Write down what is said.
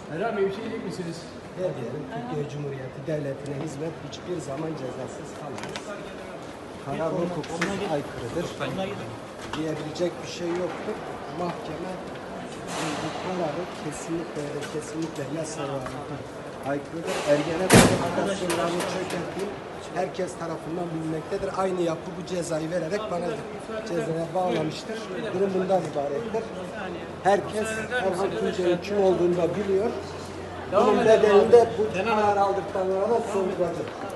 Herhangi bir şey diyecek misiniz? Ne diyelim, Türkiye Cumhuriyeti Devleti'ne hizmet hiçbir zaman cezasız kalmaz. Karar hukuksuz aykırıdır. Diyebilecek bir şey yoktur. Mahkeme bu kararı kesinlikle yasaya aykırıdır. Ergenekon operasyonlarını çökerttiğim herkes tarafından bilinmektedir. Aynı yapı bu cezayı vererek bana cezaya bağlamıştır. Durum bundan ibarettir. Herkes Erhan Tuncer'in kim olduğunu da biliyor. Bunun bedelinde bu karar aldıktan sonra da sorgulanır.